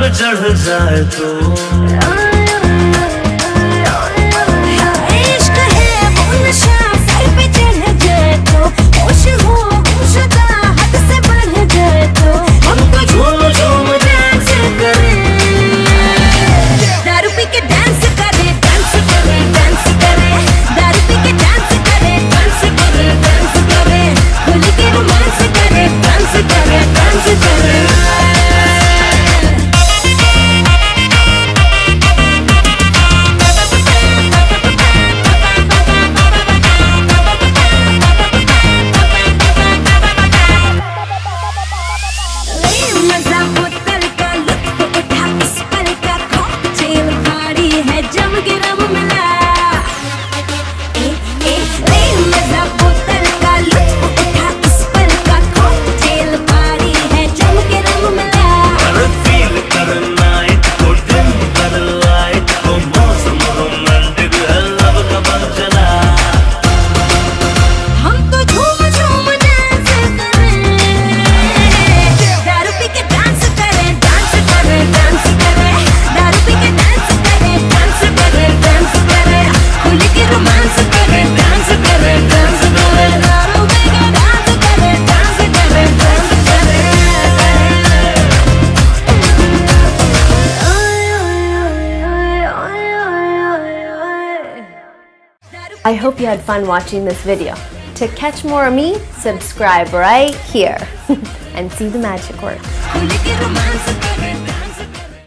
चढ़ जाए तो इश्क है वो नशा सर पे चढ़ जाए तो होश हो शुदा हद से बढ़ जाए तो हम तो झूम झूम डांस करें, दारू पी के डांस करे डांस करे डांस करे, दारू पी के डांस करे डांस करे डांस करे, खुल के रोमांस करे डांस करे डांस करे। मजा बोतल का लुत्फ उठा इस पल का कॉकटेल भारी है जम के रम मिला। मजा बोतल का लुत्फ उठा इस पल का कॉकटेल भारी है जम के रम मिला। अरे फील कर नाइट को दिन कर लाइट को मौसम रोमांटिक है लब का बल चला। हम तो झूम झूम डांस करें, दारू पी के डांस करें डांस करें डांस करें, दारू पी के डांस करें डांस करें डांस करें, खुल के रोमांस करें डांस करें डांस करें, दारू पी के डांस करें डांस करें डांस करें। I hope you had fun watching this video. To catch more of me, subscribe right here and see the magic work.